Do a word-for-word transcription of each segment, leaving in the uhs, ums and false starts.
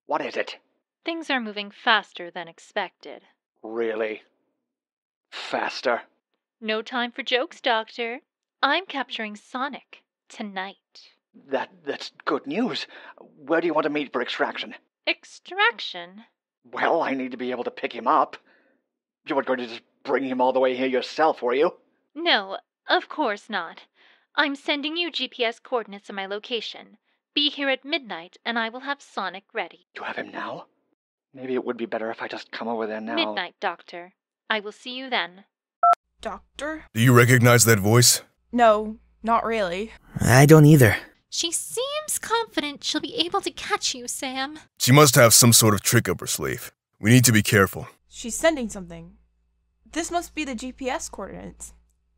What is it? Things are moving faster than expected. Really? Faster? No time for jokes, Doctor. I'm capturing Sonic tonight. That, that's good news. Where do you want to meet for extraction? Extraction? Well, I need to be able to pick him up. You weren't going to just bring him all the way here yourself, were you? No, of course not. I'm sending you G P S coordinates of my location. Be here at midnight, and I will have Sonic ready. You have him now? Maybe it would be better if I just come over there now. Midnight, Doctor. I will see you then. Doctor? Do you recognize that voice? No, not really. I don't either. She seems confident she'll be able to catch you, Sam. She must have some sort of trick up her sleeve. We need to be careful. She's sending something. This must be the G P S coordinates.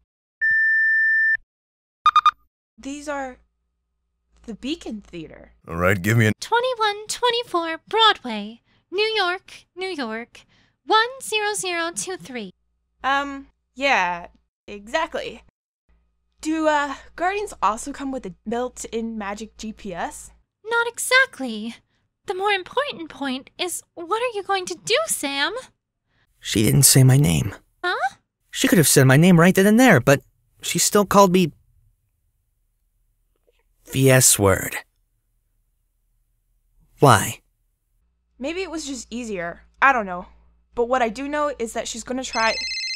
These are the Beacon Theater. All right, give me a... twenty-one twenty-four Broadway, New York, New York, one zero zero two three. Um, yeah, exactly. Do, uh, Guardians also come with a built-in magic G P S? Not exactly. The more important point is, what are you going to do, Sam? She didn't say my name. Huh? She could have said my name right then and there, but she still called me... the S-word. Why? Maybe it was just easier. I don't know. But what I do know is that she's gonna try...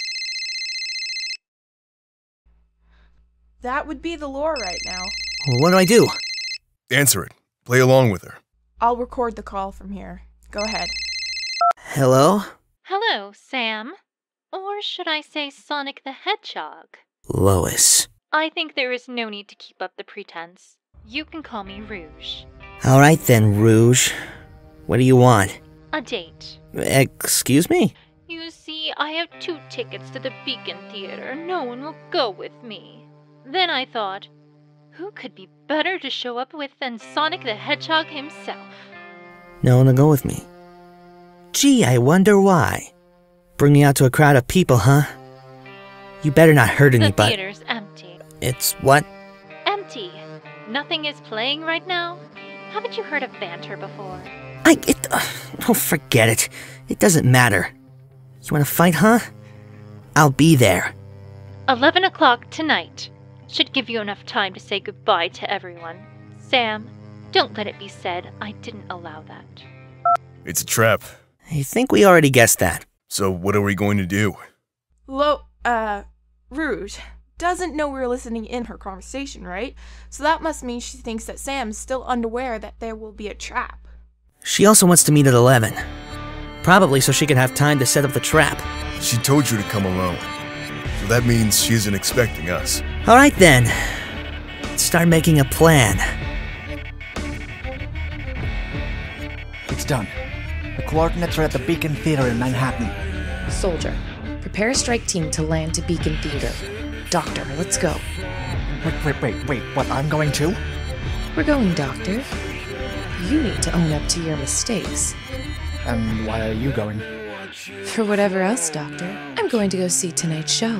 That would be the lore right now. Well, what do I do? Answer it. Play along with her. I'll record the call from here. Go ahead. Hello? Hello, Sam. Or should I say Sonic the Hedgehog? Lois. I think there is no need to keep up the pretense. You can call me Rouge. All right then, Rouge. What do you want? A date. Excuse me? You see, I have two tickets to the Beacon Theater. No one will go with me. Then I thought, who could be better to show up with than Sonic the Hedgehog himself? No one will go with me. Gee, I wonder why. Bring me out to a crowd of people, huh? You better not hurt any, The but... theater's empty. It's what? Empty. Nothing is playing right now? Haven't you heard of banter before? I... It... Uh, oh, forget it. It doesn't matter. You wanna fight, huh? I'll be there. Eleven o'clock tonight. Should give you enough time to say goodbye to everyone. Sam, don't let it be said I didn't allow that. It's a trap. I think we already guessed that. So what are we going to do? Lo, uh, Rouge doesn't know we're listening in her conversation, right? So that must mean she thinks that Sam's still unaware that there will be a trap. She also wants to meet at eleven. Probably so she can have time to set up the trap. She told you to come alone. So that means she isn't expecting us. Alright then. Let's start making a plan. It's done. The coordinates are at the Beacon Theater in Manhattan. Soldier, prepare a strike team to land to Beacon Theater. Doctor, let's go. Wait, wait, wait, wait, what, I'm going too? We're going, Doctor. You need to own up to your mistakes. And why are you going? For whatever else, Doctor, I'm going to go see tonight's show.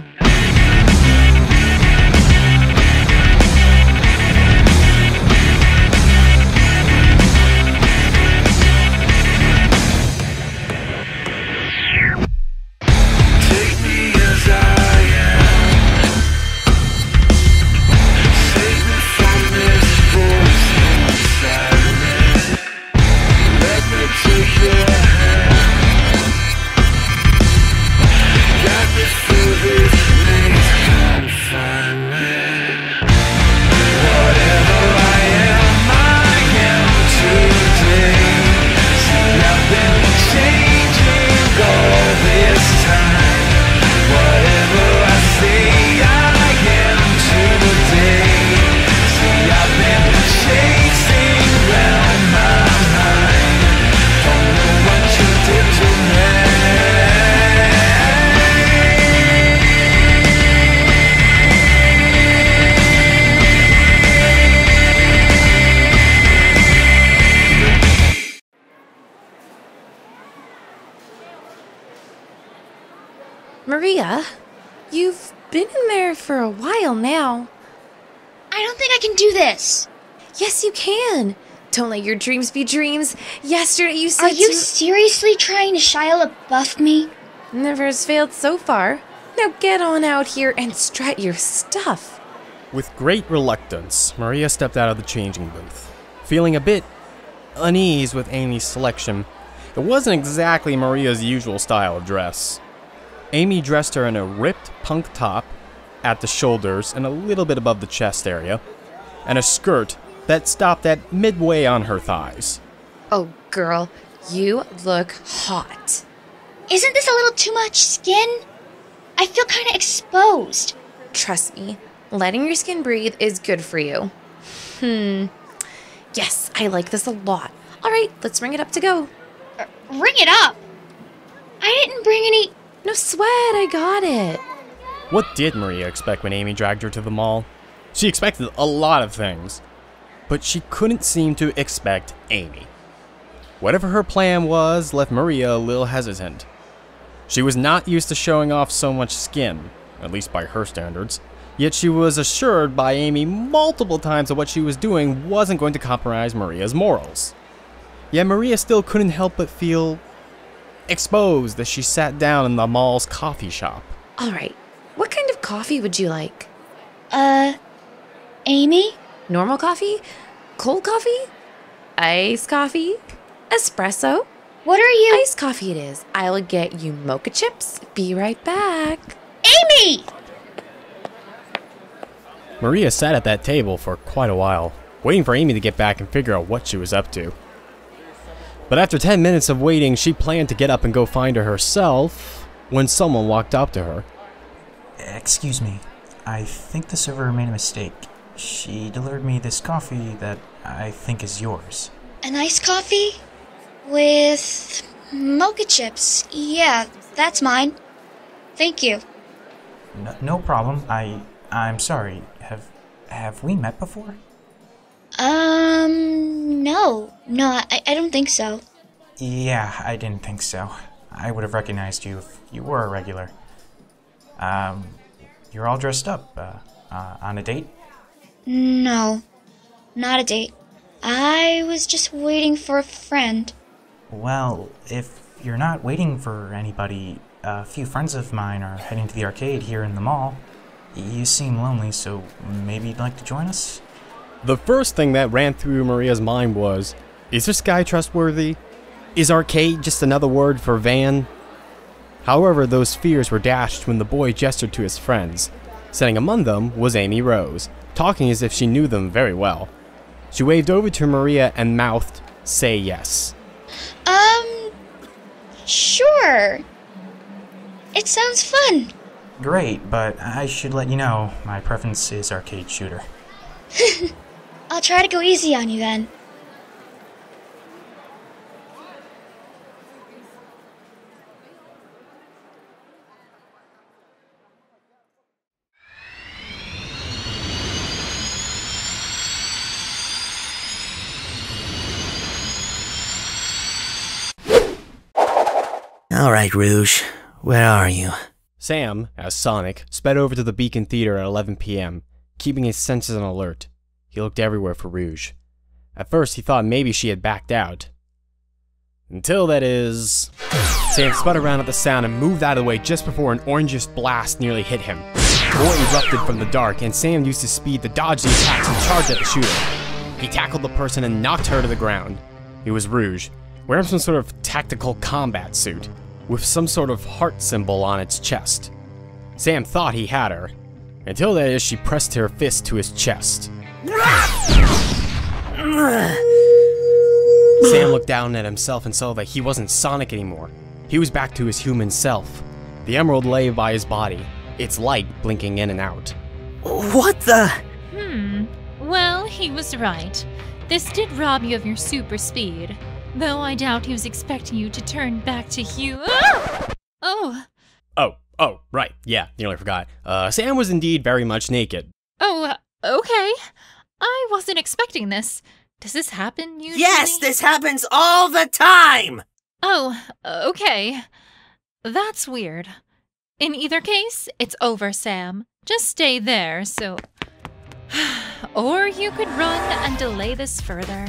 Maria, you've been in there for a while now. I don't think I can do this. Yes, you can. Don't let your dreams be dreams. Yesterday you said Are you to- seriously trying to Shia LaBeouf me? Never has failed so far. Now get on out here and strut your stuff. With great reluctance, Maria stepped out of the changing booth, feeling a bit unease with Amy's selection. It wasn't exactly Maria's usual style of dress. Amy dressed her in a ripped punk top at the shoulders and a little bit above the chest area, and a skirt that stopped at midway on her thighs. Oh, girl, you look hot. Isn't this a little too much skin? I feel kind of exposed. Trust me, letting your skin breathe is good for you. Hmm. Yes, I like this a lot. All right, let's ring it up to go. Uh, ring it up? I didn't bring any... No sweat, I got it. What did Maria expect when Amy dragged her to the mall? She expected a lot of things, but she couldn't seem to expect Amy. Whatever her plan was left Maria a little hesitant. She was not used to showing off so much skin, at least by her standards, yet she was assured by Amy multiple times that what she was doing wasn't going to compromise Maria's morals. Yet Maria still couldn't help but feel exposed as she sat down in the mall's coffee shop. All right, what kind of coffee would you like? Uh, Amy? Normal coffee? Cold coffee? Iced coffee? Espresso? What are you? Iced coffee it is. I'll get you mocha chips. Be right back. Amy! Maria sat at that table for quite a while, waiting for Amy to get back and figure out what she was up to. But after ten minutes of waiting, she planned to get up and go find her herself when someone walked up to her. Excuse me, I think the server made a mistake. She delivered me this coffee that I think is yours. An iced coffee? With mocha chips. Yeah, that's mine. Thank you. No, no problem. I, I'm sorry. Have, have we met before? Um, no. No, I, I don't think so. Yeah, I didn't think so. I would have recognized you if you were a regular. Um, you're all dressed up. Uh, uh, on a date? No, not a date. I was just waiting for a friend. Well, if you're not waiting for anybody, a few friends of mine are heading to the arcade here in the mall. You seem lonely, so maybe you'd like to join us? The first thing that ran through Maria's mind was, is this guy trustworthy? Is arcade just another word for van? However, those fears were dashed when the boy gestured to his friends. Sitting among them was Amy Rose, talking as if she knew them very well. She waved over to Maria and mouthed, "Say yes." Um, sure. It sounds fun. Great, but I should let you know, my preference is arcade shooter. I'll try to go easy on you then. All right, Rouge. Where are you? Sam, as Sonic, sped over to the Beacon Theater at eleven p m, keeping his senses on alert. He looked everywhere for Rouge. At first, he thought maybe she had backed out. Until, that is... Sam spun around at the sound and moved out of the way just before an orangish blast nearly hit him. The boy erupted from the dark, and Sam used his speed to dodge the attacks and charge at the shooter. He tackled the person and knocked her to the ground. It was Rouge, wearing some sort of tactical combat suit, with some sort of heart symbol on its chest. Sam thought he had her, until that is she pressed her fist to his chest. Sam looked down at himself and saw that he wasn't Sonic anymore. He was back to his human self. The emerald lay by his body, its light blinking in and out. What the? Hmm. Well, he was right. This did rob you of your super speed. Though I doubt he was expecting you to turn back to Hugh. Ah! Oh. Oh, oh, right, yeah, nearly forgot. Uh, Sam was indeed very much naked. Oh, uh, okay. I wasn't expecting this. Does this happen usually? Yes, this happens all the time! Oh, okay. That's weird. In either case, it's over, Sam. Just stay there, so... Or you could run and delay this further.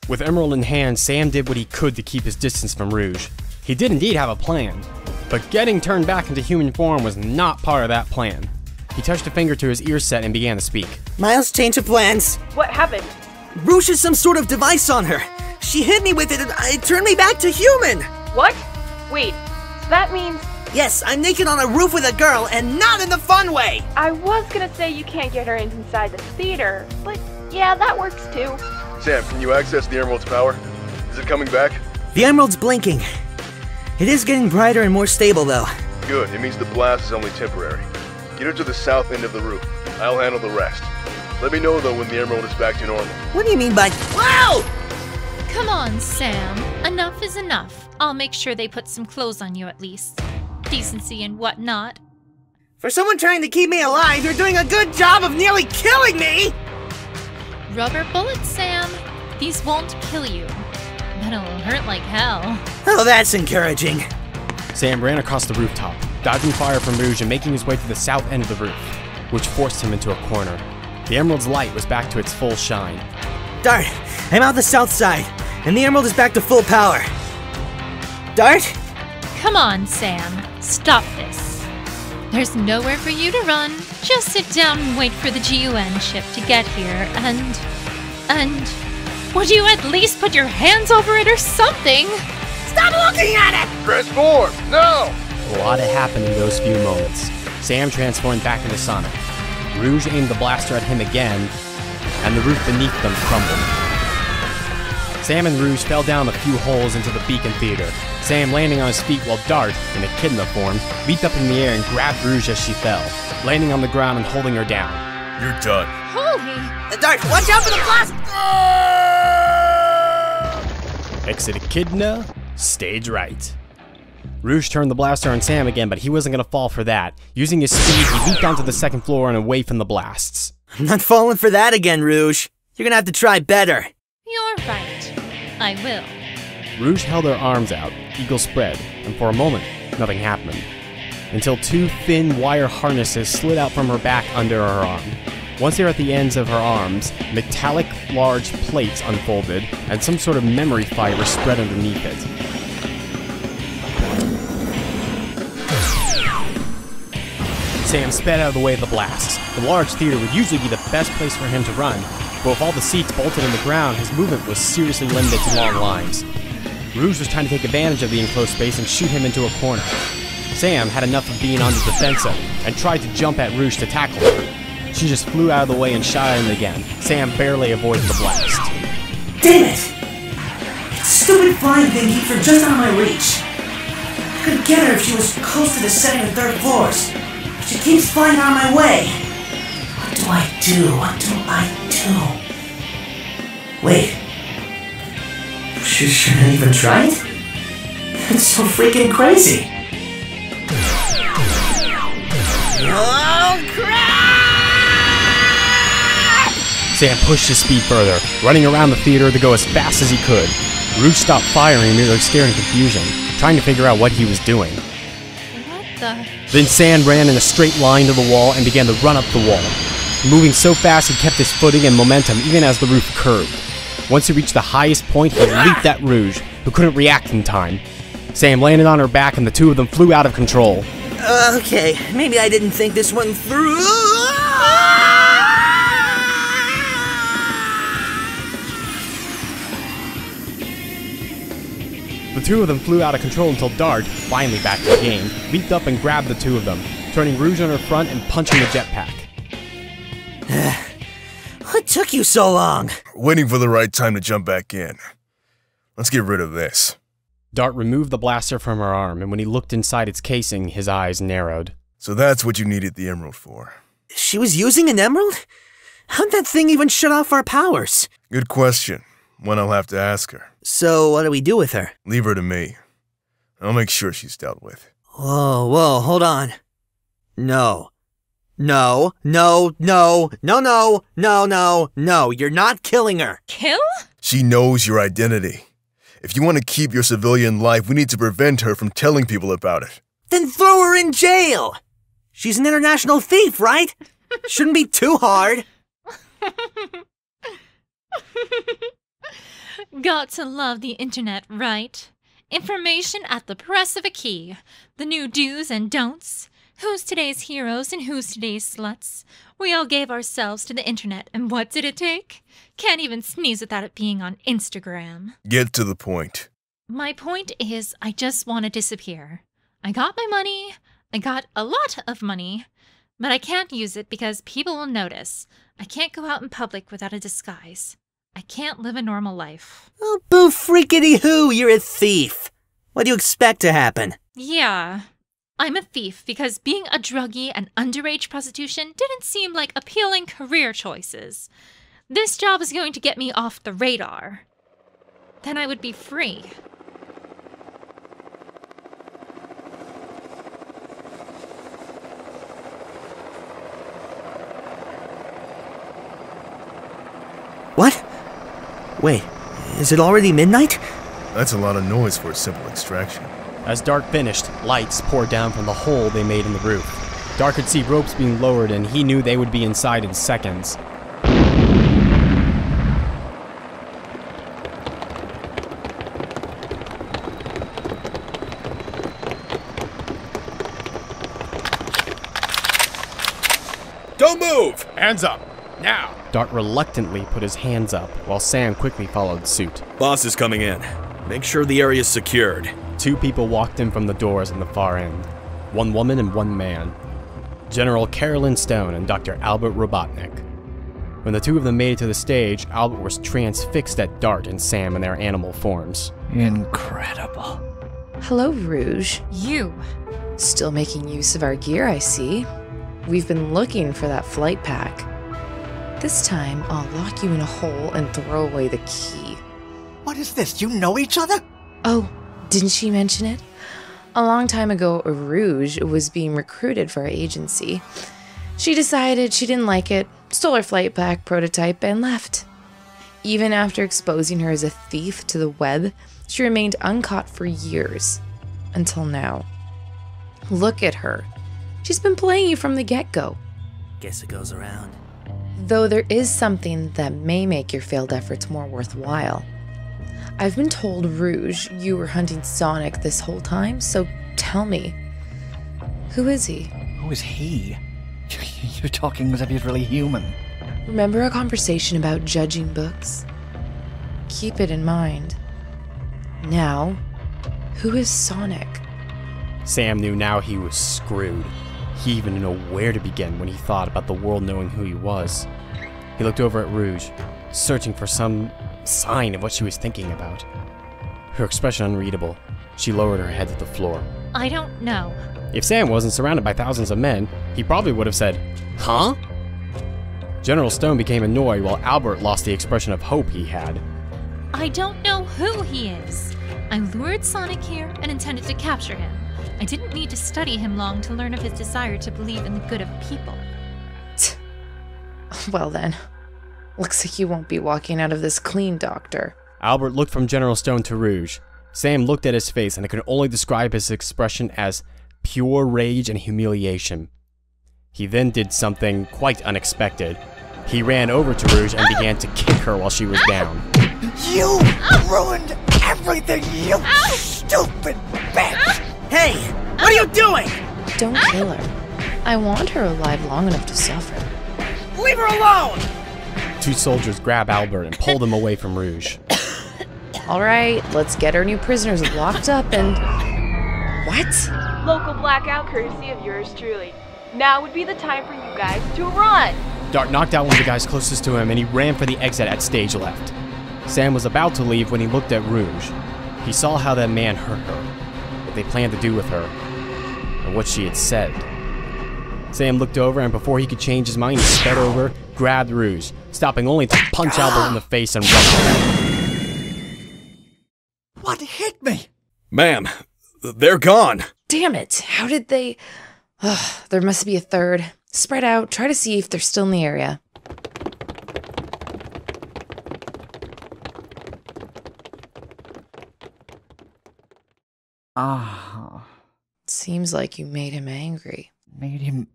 With Emerald in hand, Sam did what he could to keep his distance from Rouge. He did indeed have a plan, but getting turned back into human form was not part of that plan. He touched a finger to his ear set and began to speak. Miles, change of plans. What happened? Rouge has some sort of device on her. She hit me with it and it turned me back to human. What? Wait, so that means... Yes, I'm naked on a roof with a girl and not in the fun way. I was gonna say you can't get her inside the theater, but yeah, that works too. Sam, can you access the Emerald's power? Is it coming back? The Emerald's blinking. It is getting brighter and more stable though. Good, it means the blast is only temporary. Get her to the south end of the roof. I'll handle the rest. Let me know, though, when the Emerald is back to normal. What do you mean by... Wow! Come on, Sam. Enough is enough. I'll make sure they put some clothes on you at least. Decency and whatnot. For someone trying to keep me alive, you're doing a good job of nearly killing me! Rubber bullets, Sam. These won't kill you. But it'll hurt like hell. Oh, that's encouraging. Sam ran across the rooftop, dodging fire from Rouge and making his way to the south end of the roof, which forced him into a corner. The Emerald's light was back to its full shine. Dart, I'm out the south side, and the Emerald is back to full power. Dart? Come on, Sam. Stop this. There's nowhere for you to run. Just sit down and wait for the G U N ship to get here, and... and... would you at least put your hands over it or something? Stop looking at it! Transform! No! A lot had happened in those few moments. Sam transformed back into Sonic. Rouge aimed the blaster at him again, and the roof beneath them crumbled. Sam and Rouge fell down a few holes into the Beacon Theater, Sam landing on his feet while Dart, in echidna form, leaped up in the air and grabbed Rouge as she fell, landing on the ground and holding her down. You're done. Holy! Uh, Dart, watch out for the blast! Exit echidna, stage right. Rouge turned the blaster on Sam again, but he wasn't going to fall for that. Using his speed, he leaped onto the second floor and away from the blasts. I'm not falling for that again, Rouge. You're gonna have to try better. You're right. I will. Rouge held her arms out, eagle spread, and for a moment, nothing happened. Until two thin wire harnesses slid out from her back under her arm. Once they were at the ends of her arms, metallic large plates unfolded, and some sort of memory fiber spread underneath it. Sam sped out of the way of the blasts. The large theater would usually be the best place for him to run, but with all the seats bolted in the ground, his movement was seriously limited to long lines. Rouge was trying to take advantage of the enclosed space and shoot him into a corner. Sam had enough of being on the defensive and tried to jump at Rouge to tackle her. She just flew out of the way and shot at him again. Sam barely avoided the blast. Damn it! That stupid flying thing keeps her just out of my reach. I could get her if she was close to the second and third floors. She keeps flying out of my way. What do I do? What do I do? Wait. Should, should I even try it? It's so freaking crazy. Oh, crap! Sam pushed his speed further, running around the theater to go as fast as he could. Rouge stopped firing, merely scared in confusion, trying to figure out what he was doing. What the? Then Sam ran in a straight line to the wall and began to run up the wall. Moving so fast he kept his footing and momentum even as the roof curved. Once he reached the highest point, he leaped at Rouge, who couldn't react in time. Sam landed on her back and the two of them flew out of control. Okay, maybe I didn't think this one through. The two of them flew out of control until Dart, finally back to the game, leaped up and grabbed the two of them, turning Rouge on her front and punching the jetpack. What took you so long? Waiting for the right time to jump back in. Let's get rid of this. Dart removed the blaster from her arm, and when he looked inside its casing, his eyes narrowed. So that's what you needed the emerald for. She was using an emerald? How'd that thing even shut off our powers? Good question. One I'll have to ask her. So what do we do with her? Leave her to me. I'll make sure she's dealt with. Whoa, whoa, hold on. No. No, no, no, no, no, no, no, no, you're not killing her. Kill? She knows your identity. If you want to keep your civilian life, we need to prevent her from telling people about it. Then throw her in jail! She's an international thief, right? Shouldn't be too hard. Got to love the internet, right? Information at the press of a key. The new do's and don'ts. Who's today's heroes and who's today's sluts? We all gave ourselves to the internet, and what did it take? Can't even sneeze without it being on Instagram. Get to the point. My point is, I just want to disappear. I got my money. I got a lot of money. But I can't use it because people will notice. I can't go out in public without a disguise. I can't live a normal life. Oh, boo freakity hoo, you're a thief. What do you expect to happen? Yeah. I'm a thief because being a druggie and underage prostitution didn't seem like appealing career choices. This job is going to get me off the radar. Then I would be free. What? Wait, is it already midnight? That's a lot of noise for a simple extraction. As Dark finished, lights poured down from the hole they made in the roof. Dark could see ropes being lowered, and he knew they would be inside in seconds. Don't move! Hands up! Now! Dark reluctantly put his hands up, while Sam quickly followed suit. Boss is coming in. Make sure the area's secured. Two people walked in from the doors in the far end. One woman and one man. General Carolyn Stone and Doctor Albert Robotnik. When the two of them made it to the stage, Albert was transfixed at Dart and Sam in their animal forms. Incredible. Hello, Rouge. You. Still making use of our gear, I see. We've been looking for that flight pack. This time, I'll lock you in a hole and throw away the key. What is this? You know each other? Oh, didn't she mention it? A long time ago, Rouge was being recruited for our agency. She decided she didn't like it, stole her flight pack prototype, and left. Even after exposing her as a thief to the web, she remained uncaught for years. Until now. Look at her. She's been playing you from the get-go. Guess it goes around. Though there is something that may make your failed efforts more worthwhile. I've been told, Rouge, you were hunting Sonic this whole time, so tell me, who is he? Who is he? You're talking as if he's really human. Remember our conversation about judging books? Keep it in mind. Now, who is Sonic? Sam knew now he was screwed. He even didn't know where to begin when he thought about the world knowing who he was. He looked over at Rouge, searching for some sign of what she was thinking about. Her expression unreadable, she lowered her head to the floor. I don't know. If Sam wasn't surrounded by thousands of men, he probably would have said, "Huh?" General Stone became annoyed while Albert lost the expression of hope he had. I don't know who he is. I lured Sonic here and intended to capture him. I didn't need to study him long to learn of his desire to believe in the good of people. Well then, looks like you won't be walking out of this clean, Doctor. Albert looked from General Stone to Rouge. Sam looked at his face and could only describe his expression as pure rage and humiliation. He then did something quite unexpected. He ran over to Rouge and began to kick her while she was down. You ruined everything, you stupid bitch! Hey, what are you doing? Don't kill her. I want her alive long enough to suffer. Leave her alone! Two soldiers grabbed Albert and pulled him away from Rouge. Alright, let's get our new prisoners locked up and... What? Local blackout courtesy of yours truly. Now would be the time for you guys to run! Dart knocked out one of the guys closest to him and he ran for the exit at stage left. Sam was about to leave when he looked at Rouge. He saw how that man hurt her, what they planned to do with her, and what she had said. Sam looked over and before he could change his mind, he sped over, grabbed Rouge, stopping only to punch Albert in the face and run away. What hit me? Ma'am, they're gone. Damn it, how did they... Ugh, there must be a third. Spread out, try to see if they're still in the area. Ah. Seems like you made him angry. Made him...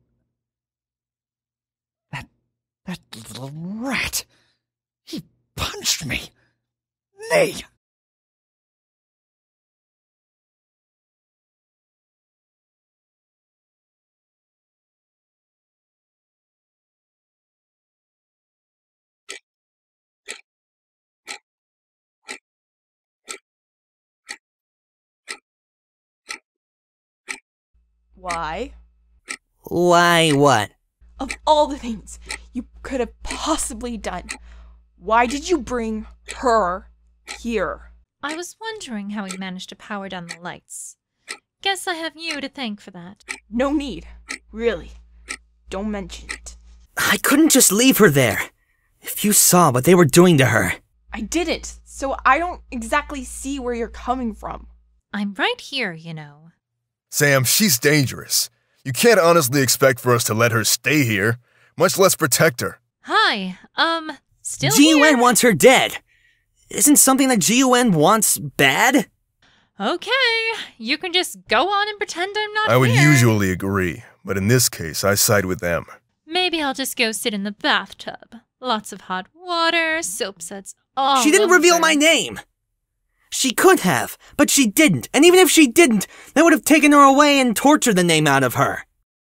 That... that little rat. He punched me. me! Why? Why what? Of all the things you could have possibly done, why did you bring her here? I was wondering how he managed to power down the lights. Guess I have you to thank for that. No need. Really. Don't mention it. I couldn't just leave her there. If you saw what they were doing to her. I didn't, so I don't exactly see where you're coming from. I'm right here, you know. Sam, she's dangerous. You can't honestly expect for us to let her stay here, much less protect her. Hi, um, still G U N here? wants her dead. Isn't something that G U N wants bad? Okay, you can just go on and pretend I'm not I would here. usually agree, but in this case, I side with them. Maybe I'll just go sit in the bathtub. Lots of hot water, soap suds all She didn't over. reveal my name. She could have, but she didn't. And even if she didn't, they would have taken her away and tortured the name out of her.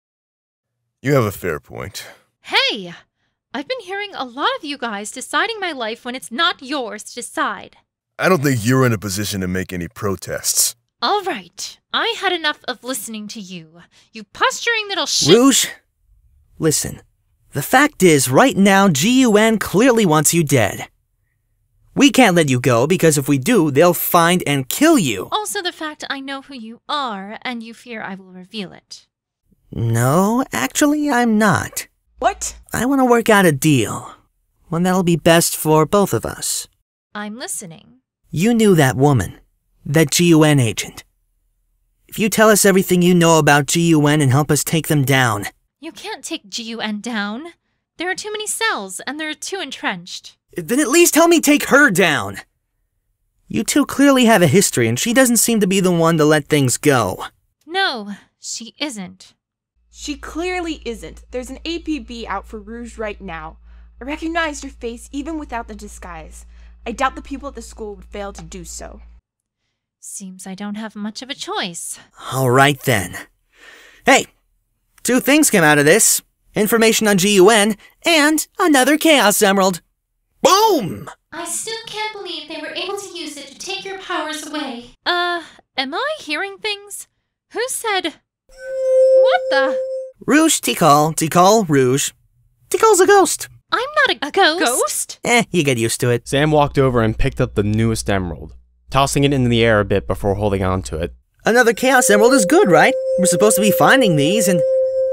You have a fair point. Hey! I've been hearing a lot of you guys deciding my life when it's not yours to decide. I don't think you're in a position to make any protests. All right. I had enough of listening to you. You posturing little shit. Rouge, listen. The fact is, right now, G U N clearly wants you dead. We can't let you go because if we do, they'll find and kill you. Also the fact I know who you are and you fear I will reveal it. No, actually, I'm not. What? I want to work out a deal. One that'll be best for both of us. I'm listening. You knew that woman. That G U N agent. If you tell us everything you know about G U N and help us take them down. You can't take G U N down. There are too many cells and they're too entrenched. Then at least help me take her down. You two clearly have a history and she doesn't seem to be the one to let things go. No, she isn't. She clearly isn't. There's an A P B out for Rouge right now. I recognized your face even without the disguise. I doubt the people at the school would fail to do so. Seems I don't have much of a choice. Alright then. Hey, two things came out of this. Information on G U N and another Chaos Emerald. Boom! I still can't believe they were able to use it to take your powers away. Uh, am I hearing things? Who said... What the... Rouge, Tikal, Tikal, Rouge. Tikal's a ghost. I'm not a, a ghost. Ghost? Eh, you get used to it. Sam walked over and picked up the newest emerald, tossing it into the air a bit before holding on to it. Another Chaos Emerald is good, right? We're supposed to be finding these and...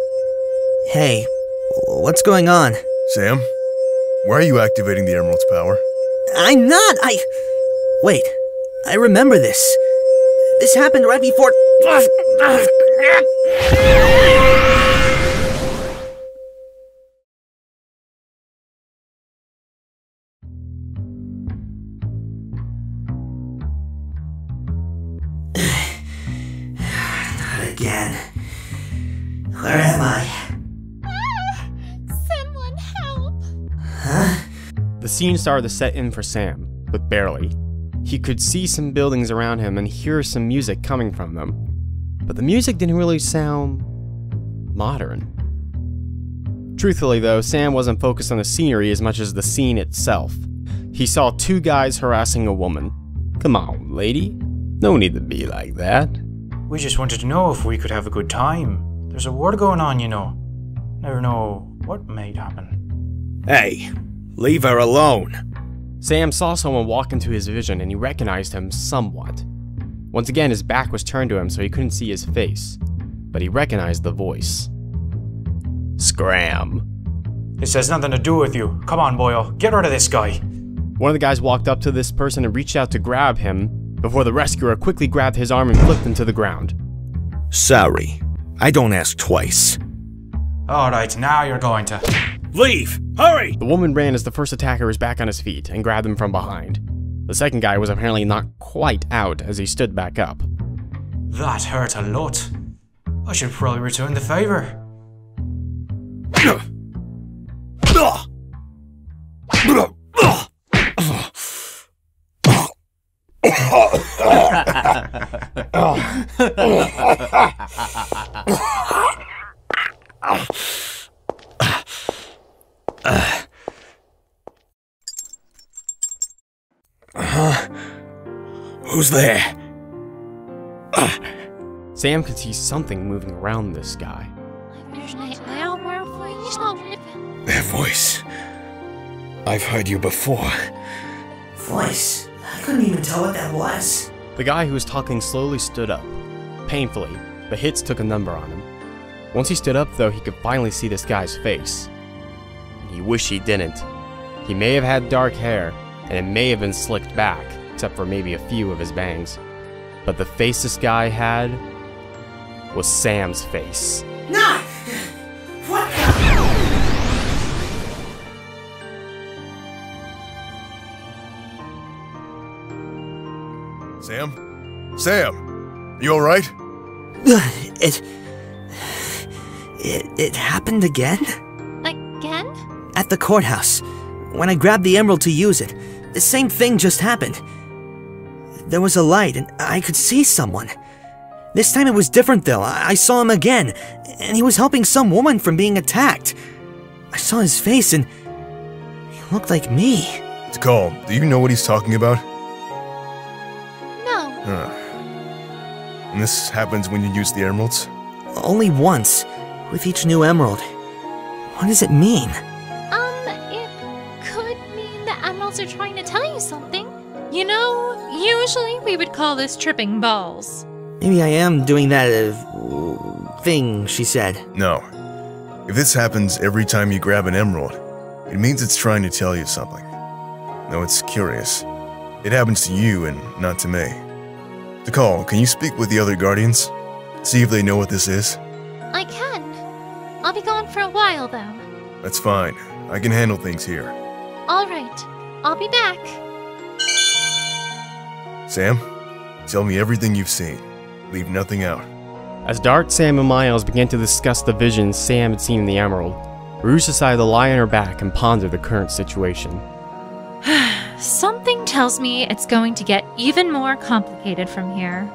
Hey, what's going on? Sam, why are you activating the emerald's power? I'm not, I... Wait, I remember this. This happened right before... Not again. Where am I? Someone help! Huh? The scene started to set in for Sam, but barely. He could see some buildings around him and hear some music coming from them. But the music didn't really sound... modern. Truthfully though, Sam wasn't focused on the scenery as much as the scene itself. He saw two guys harassing a woman. Come on, lady. No need to be like that. We just wanted to know if we could have a good time. There's a war going on, you know. Never know what might happen. Hey, leave her alone. Sam saw someone walk into his vision and he recognized him somewhat. Once again, his back was turned to him so he couldn't see his face, but he recognized the voice. Scram. This has nothing to do with you. Come on, boyo. Get rid of this guy. One of the guys walked up to this person and reached out to grab him, before the rescuer quickly grabbed his arm and flipped him to the ground. Sorry, I don't ask twice. Alright, now you're going to... Leave! Hurry! The woman ran as the first attacker was back on his feet and grabbed him from behind. The second guy was apparently not quite out as he stood back up. That hurt a lot. I should probably return the favor. Huh? Who's there? Sam could see something moving around this guy. Their voice. I've heard you before. Voice? I couldn't even tell what that was. The guy who was talking slowly stood up. Painfully, the hits took a number on him. Once he stood up, though, he could finally see this guy's face. He wished he didn't. He may have had dark hair, and it may have been slicked back, except for maybe a few of his bangs. But the face this guy had was Sam's face. No! What the? Sam? Sam! You alright? It... It... It happened again? Again? At the courthouse. When I grabbed the emerald to use it, the same thing just happened. There was a light, and I could see someone. This time it was different, though. I, I saw him again, and he was helping some woman from being attacked. I saw his face, and he looked like me. Tikal, do you know what he's talking about? No. Huh. And this happens when you use the emeralds? Only once, with each new emerald. What does it mean? Um, it could mean the emeralds are trying to tell you something. You know, usually we would call this tripping balls. Maybe I am doing that uh, thing she said. No. If this happens every time you grab an emerald, it means it's trying to tell you something. No, it's curious. It happens to you and not to me. Tikal, can you speak with the other guardians? See if they know what this is? I can. I'll be gone for a while, though. That's fine. I can handle things here. All right. I'll be back. Sam, tell me everything you've seen. Leave nothing out. As Dart, Sam, and Miles began to discuss the visions Sam had seen in the emerald, Rouge decided to lie on her back and ponder the current situation. Something tells me it's going to get even more complicated from here.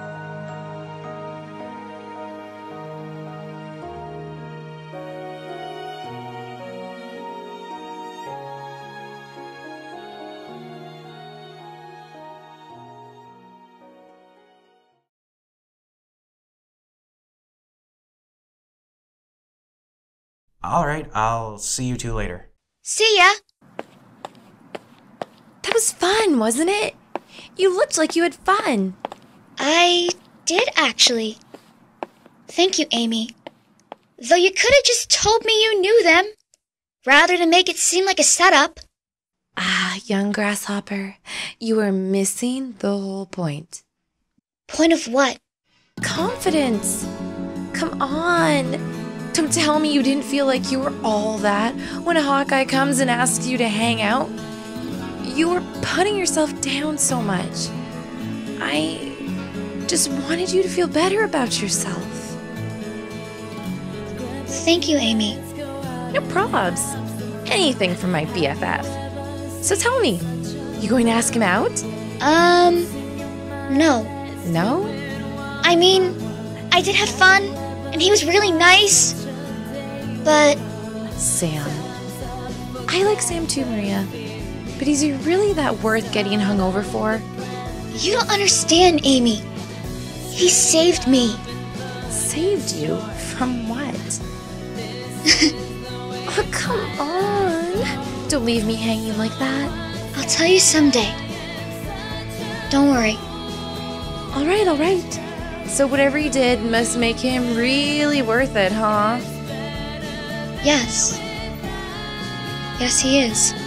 Alright, I'll see you two later. See ya! That was fun, wasn't it? You looked like you had fun. I did, actually. Thank you, Amy. Though you could have just told me you knew them, rather than make it seem like a setup. Ah, young grasshopper, you were missing the whole point. Point of what? Confidence. Come on. Don't tell me you didn't feel like you were all that when a Hawkeye comes and asks you to hang out. You were putting yourself down so much. I just wanted you to feel better about yourself. Thank you, Amy. No probs. Anything from my B F F. So tell me, you going to ask him out? Um, no. No? I mean, I did have fun, and he was really nice, but... Sam. I like Sam too, Maria. But is he really that worth getting hung over for? You don't understand, Amy. He saved me. Saved you? From what? Oh, come on. Don't leave me hanging like that. I'll tell you someday. Don't worry. All right, all right. So whatever he did must make him really worth it, huh? Yes. Yes, he is.